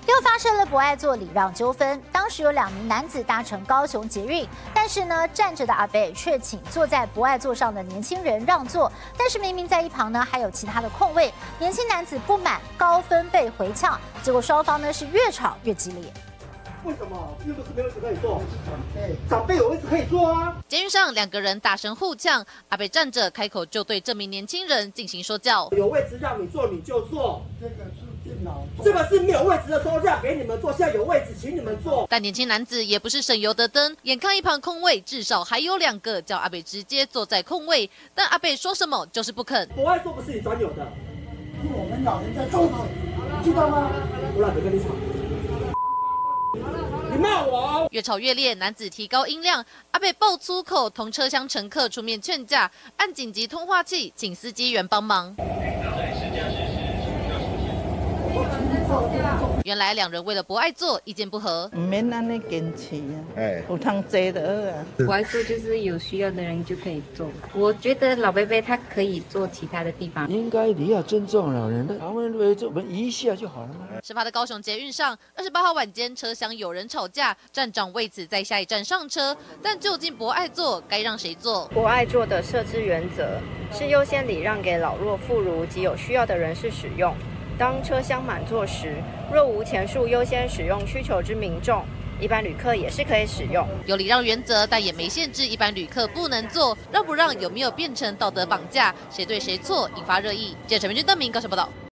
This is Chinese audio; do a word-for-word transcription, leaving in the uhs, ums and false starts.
又发生了博爱座礼让纠纷。当时有两名男子搭乘高雄捷运，但是呢，站着的阿北却请坐在博爱座上的年轻人让座，但是明明在一旁呢还有其他的空位，年轻男子不满，高分贝回呛，结果双方呢是越吵越激烈。 为什么？又不是没有位置可以坐，长辈长辈有位置可以坐啊。 捷运上两个人大声互呛，阿北站着开口就对这名年轻人进行说教。 有位置让你坐你就坐， 这个是电脑， 这个是没有位置的时候让给你们坐，现在有位置请你们坐。 但年轻男子也不是省油的灯，眼看一旁空位至少还有两个，叫阿北直接坐在空位，但阿北说什么就是不肯。 博爱座不是你专有的， 是我们老人在做的，知道吗？ 我懒得跟你吵。 你骂我！ 越吵越烈，男子提高音量，阿北爆粗口，同车厢乘客出面劝架，按紧急通话器请司机员帮忙。原来两人为了博爱座意见不合， 唔免安尼坚持啊， 哎， 有通坐就好啊。 博爱座就是有需要的人就可以坐，我觉得老伯伯他可以坐其他的地方。 应该你要尊重老人的，他们为这我们移一下就好了嘛。 事发的高雄捷运上，二十八号晚间车厢有人吵架，站长为此在下一站上车，但究竟博爱座该让谁坐？ 博爱座的设置原则是优先礼让给老弱妇孺及有需要的人士使用。 当车厢满座时，若无前述优先使用需求之民众，一般旅客也是可以使用。 有礼让原则，但也没限制一般旅客不能坐。让不让有没有变成道德绑架？谁对谁错？引发热议。记者陈明君、邓明高雄报道。